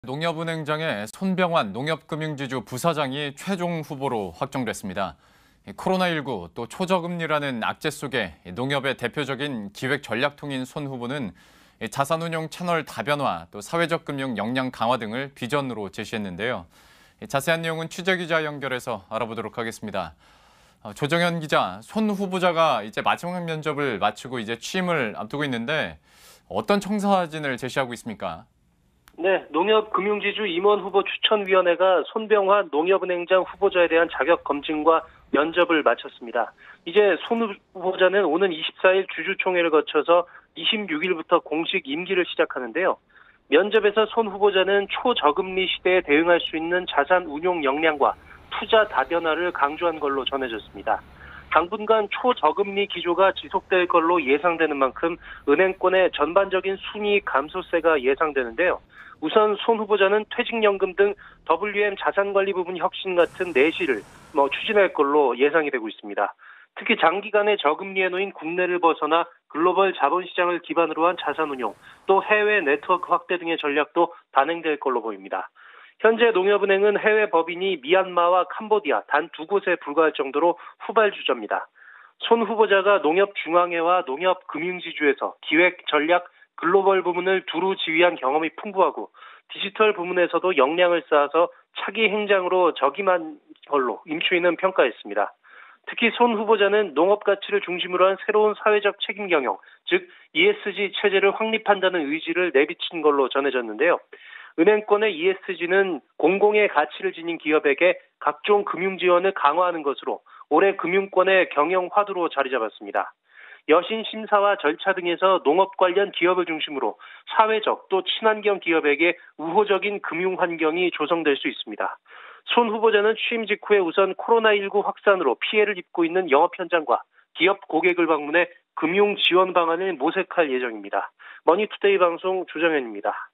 농협은행장의 손병환 농협금융지주 부사장이 최종 후보로 확정됐습니다. 코로나19 또 초저금리라는 악재 속에 농협의 대표적인 기획전략통인 손 후보는 자산운용 채널 다변화, 또 사회적 금융 역량 강화 등을 비전으로 제시했는데요. 자세한 내용은 취재기자 연결해서 알아보도록 하겠습니다. 조정현 기자, 손 후보자가 이제 마지막 면접을 마치고 이제 취임을 앞두고 있는데 어떤 청사진을 제시하고 있습니까? 네, 농협금융지주 임원 후보 추천위원회가 손병환 농협은행장 후보자에 대한 자격 검증과 면접을 마쳤습니다. 이제 손 후보자는 오는 24일 주주총회를 거쳐서 26일부터 공식 임기를 시작하는데요. 면접에서 손 후보자는 초저금리 시대에 대응할 수 있는 자산 운용 역량과 투자 다변화를 강조한 걸로 전해졌습니다. 당분간 초저금리 기조가 지속될 걸로 예상되는 만큼 은행권의 전반적인 순이익 감소세가 예상되는데요. 우선 손 후보자는 퇴직연금 등 WM 자산관리 부분 혁신 같은 내실을 추진할 걸로 예상이 되고 있습니다. 특히 장기간의 저금리에 놓인 국내를 벗어나 글로벌 자본시장을 기반으로 한 자산운용, 또 해외 네트워크 확대 등의 전략도 단행될 걸로 보입니다. 현재 농협은행은 해외 법인이 미얀마와 캄보디아 단 두 곳에 불과할 정도로 후발주자입니다. 손 후보자가 농협중앙회와 농협금융지주에서 기획, 전략, 글로벌 부문을 두루 지휘한 경험이 풍부하고 디지털 부문에서도 역량을 쌓아서 차기 행장으로 적임한 걸로 임추인은 평가했습니다. 특히 손 후보자는 농업 가치를 중심으로 한 새로운 사회적 책임 경영, 즉 ESG 체제를 확립한다는 의지를 내비친 걸로 전해졌는데요. 은행권의 ESG는 공공의 가치를 지닌 기업에게 각종 금융 지원을 강화하는 것으로 올해 금융권의 경영 화두로 자리 잡았습니다. 여신 심사와 절차 등에서 농업 관련 기업을 중심으로 사회적 또 친환경 기업에게 우호적인 금융 환경이 조성될 수 있습니다. 손 후보자는 취임 직후에 우선 코로나19 확산으로 피해를 입고 있는 영업 현장과 기업 고객을 방문해 금융 지원 방안을 모색할 예정입니다. 머니투데이 방송 조정현입니다.